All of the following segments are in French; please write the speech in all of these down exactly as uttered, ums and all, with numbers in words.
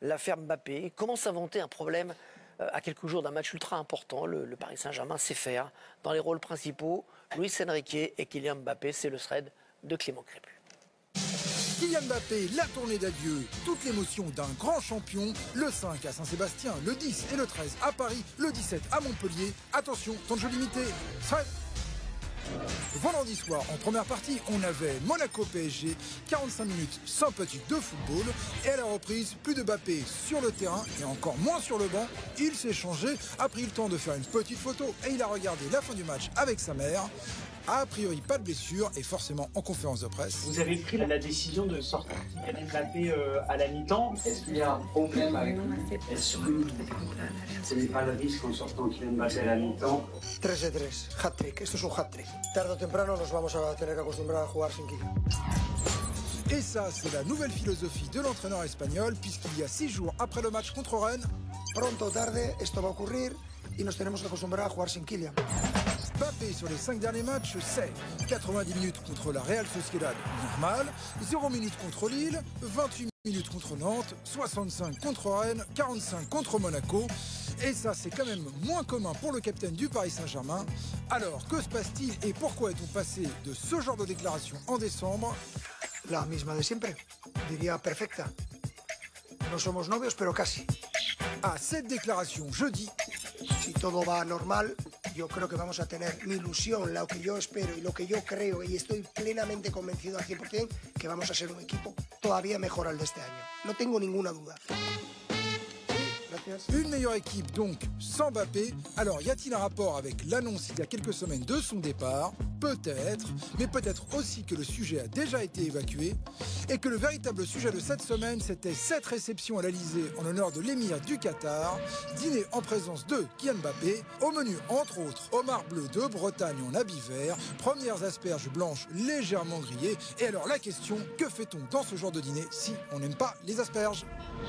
l'affaire Mbappé. Comment s'inventer un problème euh, à quelques jours d'un match ultra important? Le, le Paris Saint-Germain sait faire. Dans les rôles principaux, Luis Enrique et Kylian Mbappé, c'est le thread de Clément Crépu. Kylian Mbappé, la tournée d'adieu, toute l'émotion d'un grand champion, le cinq à Saint-Sébastien, le dix et le treize à Paris, le dix-sept à Montpellier. Attention, temps de jeu limité. Thread. Vendredi soir, en première partie, on avait Monaco-P S G, quarante-cinq minutes sympathiques de football. Et à la reprise, plus de Mbappé sur le terrain et encore moins sur le banc. Il s'est changé, a pris le temps de faire une petite photo et il a regardé la fin du match avec sa mère. A priori, pas de blessure et forcément en conférence de presse. Vous avez pris la décision de sortir Mbappé euh, à la mi-temps. Est-ce qu'il y a un problème avec lui? Est-ce que ce n'est pas le risque en sortant Kylian Mbappé à la mi-temps? tres de tres, hat-trick, esto es un hat-trick. Tarde o temprano nos vamos a tener que acostumbrar a jugar sin Kylian. Et ça, c'est la nouvelle philosophie de l'entraîneur espagnol, puisqu'il y a six jours après le match contre Rennes, Pronto o tarde, esto va a ocurrir y nos tenemos que acostumbrar a jugar sin Kylian. Mbappé sur les cinq derniers matchs, c'est quatre-vingt-dix minutes contre la Real Sociedad, normal, zéro minutes contre Lille, vingt-huit minutes contre Nantes, soixante-cinq contre Rennes, quarante-cinq contre Monaco. Et ça, c'est quand même moins commun pour le capitaine du Paris Saint-Germain. Alors, que se passe-t-il et pourquoi est-on passé de ce genre de déclaration en décembre? La misma de siempre, diría perfecta. No somos novios, pero casi. À cette déclaration jeudi, Si todo va normal, yo creo que vamos a tener mi ilusión, lo que yo espero y lo que yo creo, y estoy plenamente convencido al cien por cien que vamos a ser un equipo todavía mejor al de este año. No tengo ninguna duda. Gracias. une meilleure équipe donc sans Mbappé. Alors, y a-t-il un rapport avec l'annonce il y a quelques semaines de son départ? Peut-être, mais peut-être aussi que le sujet a déjà été évacué et que le véritable sujet de cette semaine, c'était cette réception à l'Elysée en l'honneur de l'émir du Qatar, dîner en présence de Kylian Mbappé, au menu entre autres homard bleu de Bretagne en habit vert, premières asperges blanches légèrement grillées. Et alors la question, que fait-on dans ce genre de dîner si on n'aime pas les asperges?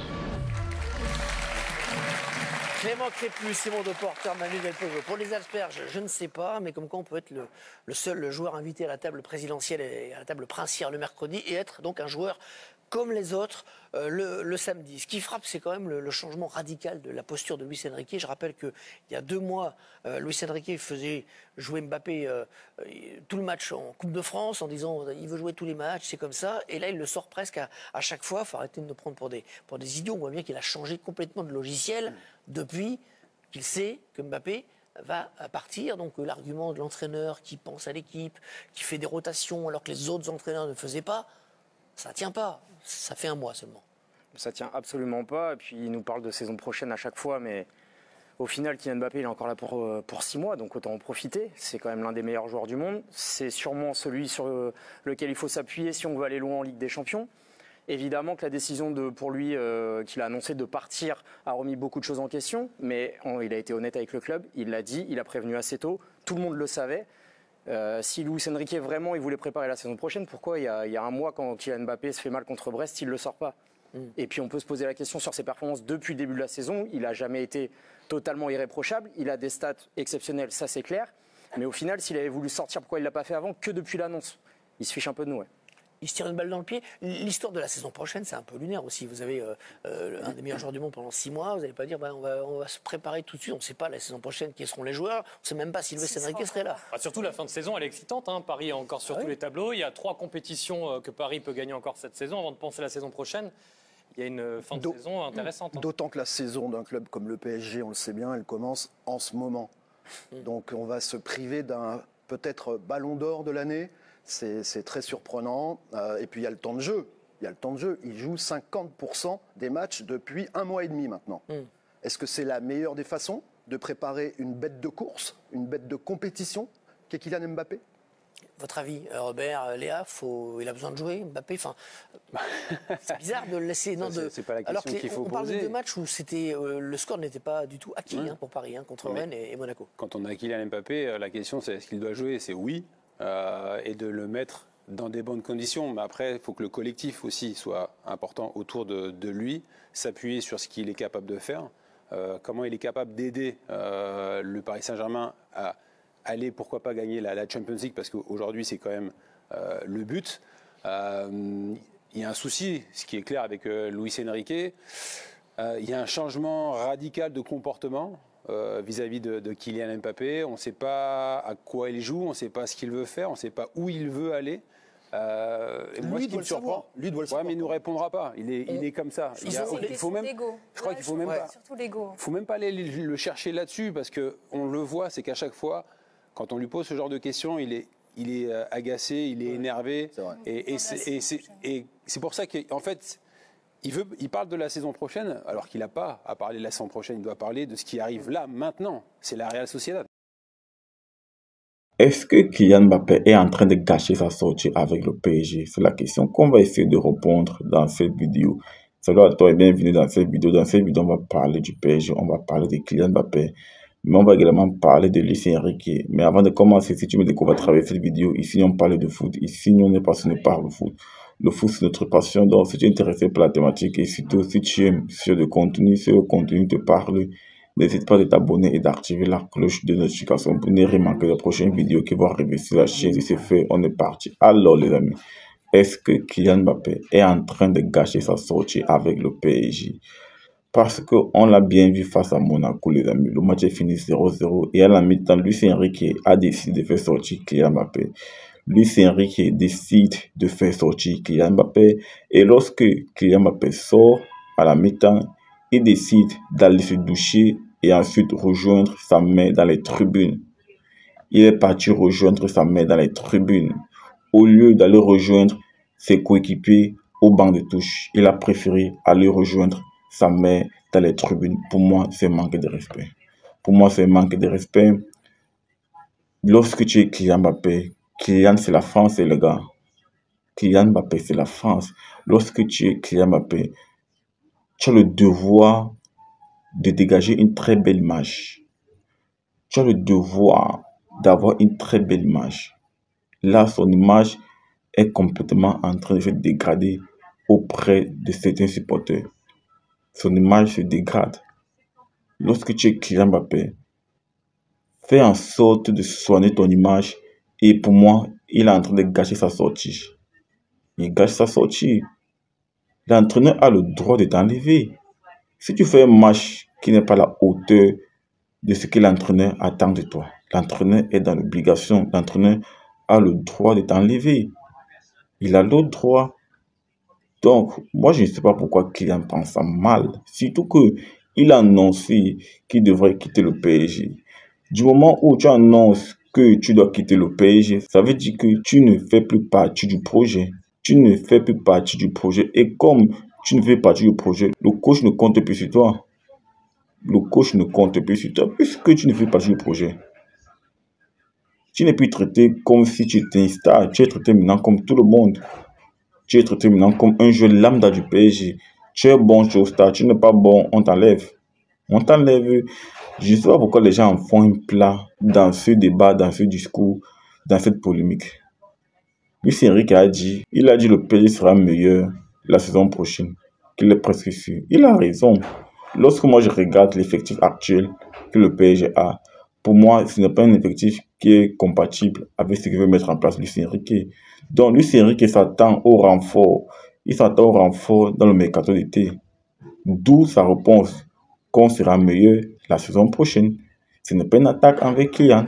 Clément Crépu, Simon Deporter, Manu Delpeuve. Pour les asperges, je ne sais pas, mais comme quoi on peut être le, le seul joueur invité à la table présidentielle et à la table princière le mercredi et être donc un joueur comme les autres euh, le, le samedi. Ce qui frappe, c'est quand même le, le changement radical de la posture de Luis Enrique. Je rappelle qu'il y a deux mois, euh, Luis Enrique faisait jouer Mbappé euh, tout le match en Coupe de France en disant il veut jouer tous les matchs, c'est comme ça. Et là, il le sort presque à, à chaque fois. Il faut arrêter de nous prendre pour des, pour des idiots. On voit bien qu'il a changé complètement de logiciel depuis qu'il sait que Mbappé va partir. Donc euh, l'argument de l'entraîneur qui pense à l'équipe, qui fait des rotations alors que les autres entraîneurs ne faisaient pas, ça ne tient pas. Ça fait un mois seulement. Ça tient absolument pas. Et puis il nous parle de saison prochaine à chaque fois, mais au final, Kylian Mbappé il est encore là pour, pour six mois, donc autant en profiter. C'est quand même l'un des meilleurs joueurs du monde. C'est sûrement celui sur lequel il faut s'appuyer si on veut aller loin en Ligue des Champions. Évidemment que la décision de, pour lui, euh, qu'il a annoncé de partir, a remis beaucoup de choses en question, mais on, il a été honnête avec le club, il l'a dit, il a prévenu assez tôt, tout le monde le savait. Euh, si Luis Enrique vraiment il voulait préparer la saison prochaine, pourquoi il y a, il y a un mois quand Kylian Mbappé se fait mal contre Brest, il ne le sort pas? mm. Et puis on peut se poser la question sur ses performances depuis le début de la saison. Il n'a jamais été totalement irréprochable, il a des stats exceptionnelles, ça c'est clair, mais au final s'il avait voulu sortir, pourquoi il ne l'a pas fait avant? Que depuis l'annonce? Il se fiche un peu de nous. Ouais. Il se tire une balle dans le pied. L'histoire de la saison prochaine, c'est un peu lunaire aussi. Vous avez euh, euh, un des meilleurs joueurs du monde pendant six mois. Vous n'allez pas dire bah, on, va, on va se préparer tout de suite. On ne sait pas la saison prochaine qui seront les joueurs. On ne sait même pas si Luis Enrique serait là. Ah, surtout la fin de saison, elle est excitante. Hein. Paris est encore sur ah, tous oui. les tableaux. Il y a trois compétitions que Paris peut gagner encore cette saison avant de penser à la saison prochaine. Il y a une fin de saison intéressante. Hein. D'autant que la saison d'un club comme le P S G, on le sait bien, elle commence en ce moment. Mmh. Donc on va se priver d'un peut-être ballon d'or de l'année. C'est, c'est très surprenant. Euh, et puis il y a le temps de jeu. Il y a le temps de jeu. Il joue cinquante pour cent des matchs depuis un mois et demi maintenant. Mm. Est-ce que c'est la meilleure des façons de préparer une bête de course, une bête de compétition qu'est Kylian Mbappé? Votre avis, Robert, Léa, faut, il a besoin de jouer, Mbappé. Enfin, c'est bizarre de le laisser. Non, c'est, de, c'est pas la question alors que les, qu'il faut on, on parle poser. de deux matchs où c'était, euh, le score n'était pas du tout acquis mmh. hein, pour Paris, hein, contre Rennes et, et Monaco. Quand on a Kylian Mbappé, la question c'est est-ce qu'il doit jouer? C'est oui. Euh, et de le mettre dans des bonnes conditions. Mais après, il faut que le collectif aussi soit important autour de, de lui, s'appuyer sur ce qu'il est capable de faire, euh, comment il est capable d'aider euh, le Paris Saint-Germain à aller, pourquoi pas, gagner la, la Champions League, parce qu'aujourd'hui, c'est quand même euh, le but. Euh, il y a un souci, ce qui est clair avec euh, Luis Enrique. euh, il y a un changement radical de comportement euh, vis-à-vis de, de Kylian Mbappé. On ne sait pas à quoi il joue, on ne sait pas ce qu'il veut faire, on ne sait pas où il veut aller. Euh, et lui, moi, ce qui doit me le surprend, savoir. Lui doit le ouais, savoir. mais il ne nous répondra pas. Il est, il est comme ça. Il, y a, il faut même, je crois qu'il faut même pas. Surtout l'ego. Faut même pas aller le chercher là-dessus parce que on le voit, c'est qu'à chaque fois, quand on lui pose ce genre de questions, il est, il est agacé, il est énervé. C'est vrai. Et, et c'est, et c'est, et c'est pour ça qu'en fait, il veut, il parle de la saison prochaine, alors qu'il n'a pas à parler de la saison prochaine. Il doit parler de ce qui arrive là, maintenant. C'est la Real Sociedad. Est-ce que Kylian Mbappé est en train de gâcher sa sortie avec le P S G? C'est la question qu'on va essayer de répondre dans cette vidéo. Salut à toi et bienvenue dans cette vidéo. Dans cette vidéo, on va parler du P S G, on va parler de Kylian Mbappé, mais on va également parler de Luis Enrique. Mais avant de commencer, si tu me découvres à travers cette vidéo, ici on parle de foot, ici nous on est passionné par le foot. Le foot c'est notre passion, donc si tu es intéressé par la thématique et surtout si tu aimes sur le contenu, si le contenu te parle, n'hésite pas de t'abonner et d'activer la cloche de notification pour ne rien manquer de prochaines vidéos qui vont arriver sur la chaîne. Si c'est fait, on est parti. Alors les amis, est-ce que Kylian Mbappé est en train de gâcher sa sortie avec le P S G? Parce qu'on l'a bien vu face à Monaco les amis. Le match est fini zéro zéro et à la mi-temps, Luis Enrique a décidé de faire sortir Kylian Mbappé. Luis Enrique décide de faire sortir Kylian Mbappé et lorsque Kylian Mbappé sort à la mi-temps, il décide d'aller se doucher et ensuite rejoindre sa mère dans les tribunes. Il est parti rejoindre sa mère dans les tribunes. Au lieu d'aller rejoindre ses coéquipiers au banc de touche, il a préféré aller rejoindre sa mère dans les tribunes. Pour moi, c'est manque de respect. Pour moi, c'est manque de respect. Lorsque tu es Kylian Mbappé, Kylian c'est la France et les gars. Kylian Mbappé c'est la France. Lorsque tu es Kylian Mbappé, tu as le devoir de dégager une très belle image. Tu as le devoir d'avoir une très belle image. Là, son image est complètement en train de se dégrader auprès de certains supporters. Son image se dégrade. Lorsque tu es Kylian Mbappé, fais en sorte de soigner ton image. Et pour moi, il est en train de gâcher sa sortie. Il gâche sa sortie. L'entraîneur a le droit de t'enlever. Si tu fais un match qui n'est pas à la hauteur de ce que l'entraîneur attend de toi, l'entraîneur est dans l'obligation, l'entraîneur a le droit de t'enlever. Il a le droit. Donc, moi, je ne sais pas pourquoi Kylian pense ça mal. Surtout qu'il a annoncé qu'il devrait quitter le P S G. Du moment où tu annonces que tu dois quitter le P S G, ça veut dire que tu ne fais plus partie du projet. Tu ne fais plus partie du projet. Et comme tu ne fais partie du projet, le coach ne compte plus sur toi. Le coach ne compte plus sur toi puisque tu ne fais partie du projet. Tu n'es plus traité comme si tu étais une star. Tu es traité maintenant comme tout le monde. Tu es traité maintenant comme un joueur lambda du P S G. Tu es bon, tu es star. Tu n'es pas bon, on t'enlève. On t'enlève. Je ne sais pas pourquoi les gens en font un plat dans ce débat, dans ce discours, dans cette polémique. Luis Enrique a dit, il a dit le P S G sera meilleur la saison prochaine, qu'il est presque sûr. Il a raison. Lorsque moi je regarde l'effectif actuel que le P S G a, pour moi, ce n'est pas un effectif qui est compatible avec ce que veut mettre en place Luis Enrique. Donc Luis Enrique s'attend au renfort. Il s'attend au renfort dans le mercato d'été. D'où sa réponse qu'on sera meilleur la saison prochaine. Ce n'est pas une attaque avec Kylian.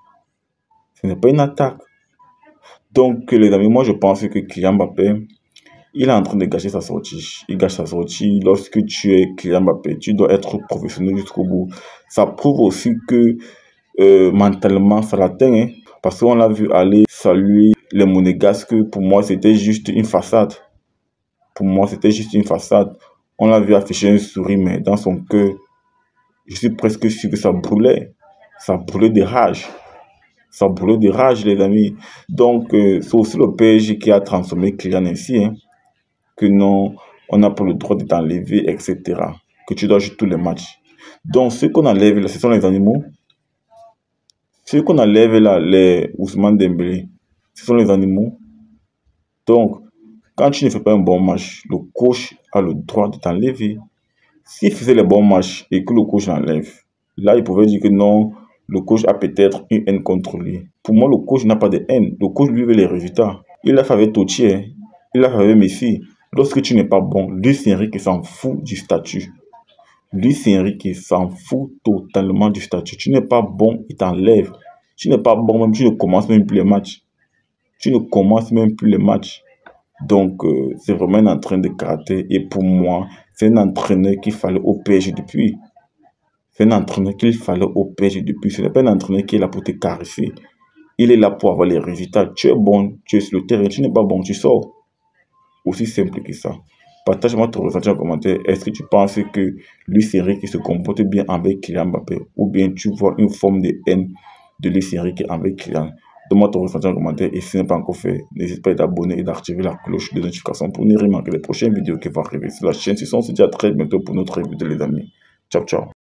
Ce n'est pas une attaque. Donc, les amis, moi, je pense que Kylian Mbappé, il est en train de gâcher sa sortie. Il gâche sa sortie. Lorsque tu es Kylian Mbappé, tu dois être professionnel jusqu'au bout. Ça prouve aussi que euh, mentalement, ça l'atteint. Hein, parce qu'on l'a vu aller saluer les Monégasques. Pour moi, c'était juste une façade. Pour moi, c'était juste une façade. On l'a vu afficher un sourire, mais dans son cœur, je suis presque sûr que ça brûlait. Ça brûlait de rage. Ça brûlait de rage, les amis. Donc, euh, c'est aussi le P S G qui a transformé Kylian ainsi. Hein, que non, on n'a pas le droit de t'enlever, et cetera. Que tu dois jouer tous les matchs. Donc, ceux qu'on enlève là, ce sont les animaux. Ceux qu'on enlève là, les Ousmane Dembélé, ce sont les animaux. Donc, quand tu ne fais pas un bon match, le coach a le droit de t'enlever. S'il faisait les bons matchs et que le coach l'enlève, là, il pouvait dire que non, le coach a peut-être une haine contre lui. Pour moi, le coach n'a pas de haine. Le coach lui veut les résultats. Il l'a fait avec Totier. Il l'a fait avec Messi. Lorsque tu n'es pas bon, Luis Enrique s'en fout du statut. Luis Enrique s'en fout totalement du statut. Tu n'es pas bon, il t'enlève. Tu n'es pas bon, même tu ne commences même plus les matchs. Tu ne commences même plus les matchs. Donc, euh, c'est vraiment un entraîneur de karaté. Et pour moi, c'est un entraîneur qu'il fallait au P S G depuis. C'est un entraîneur qu'il fallait au P S G depuis. Ce n'est pas un entraîneur qui est là pour te caresser. Il est là pour avoir les résultats. Tu es bon, tu es sur le terrain. Tu n'es pas bon, tu sors. Aussi simple que ça. Partage-moi ton ressenti en commentaire. Est-ce que tu penses que Luis Enrique se comporte bien avec Kylian Mbappé ou bien tu vois une forme de haine de Luis Enrique avec Kylian? Donne-moi ton ressenti en commentaire et si ce n'est pas encore fait, n'hésite pas à t'abonner et d'activer la cloche de notification pour ne rien manquer les prochaines vidéos qui vont arriver sur la chaîne. Sinon, on se dit à très bientôt pour notre vidéo les amis. Ciao, ciao.